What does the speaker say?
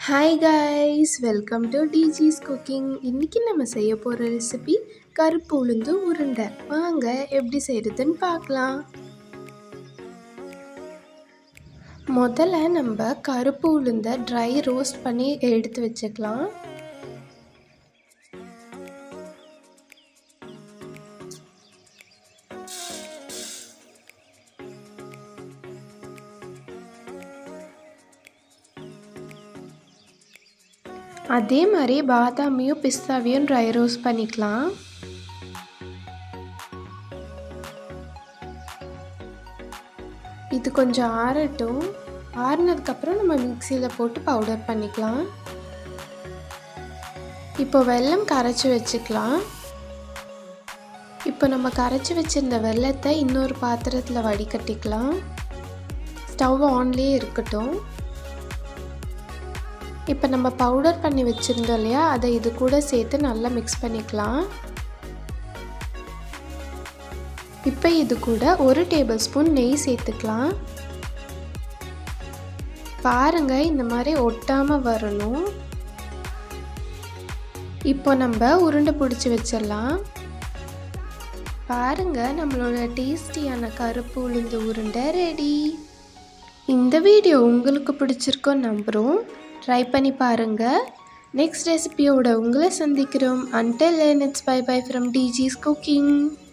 Hi guys, welcome to DG's cooking. இன்னைக்கு நம்ம செய்ய போற ரெசிபி கருப்பு உளுந்து உருண்டை. வாங்க எப்படி செய்யறதுன்னு பார்க்கலாம். முதல்ல நம்ம கருப்பு உளுந்தை ட்ரை ரோஸ்ட் பண்ணி எடுத்து வச்சுக்கலாம். அதே மாதிரி பாதாமியும் பிஸ்தாவையும் ட்ரை ரோஸ்ட் பண்ணிக்கலாம். இது கொஞ்சம் ஆறட்டும். ஆறுனதுக்கப்புறம் நம்ம மிக்சியில் போட்டு பவுடர் பண்ணிக்கலாம். இப்போ வெல்லம் கரைச்சி வச்சுக்கலாம். இப்போ நம்ம கரைச்சி வச்சிருந்த வெல்லத்தை இன்னொரு பாத்திரத்தில் வடிகட்டிக்கலாம். ஸ்டவ் ஆன்லேயே இருக்கட்டும். இப்போ நம்ம பவுடர் பண்ணி வச்சுருந்தோம் இல்லையா, அதை இது கூட சேர்த்து நல்லா மிக்ஸ் பண்ணிக்கலாம். இப்போ இது கூட 1 டேபிள் ஸ்பூன் நெய் சேர்த்துக்கலாம். பாருங்க, இந்த மாதிரி ஒட்டாமல் வரணும். இப்போ நம்ம உருண்டை பிடிச்சி வச்சிடலாம். பாருங்க, நம்மளோட டேஸ்டியான கருப்பு உளுந்து உருண்டை ரெடி. இந்த வீடியோ உங்களுக்கு பிடிச்சிருக்கோன்னு நம்புகிறோம். ட்ரை பண்ணி பாருங்கள். நெக்ஸ்ட் ரெசிபியோட உங்களை சந்திக்கிறோம். Until then, it's bye bye from DG's Cooking.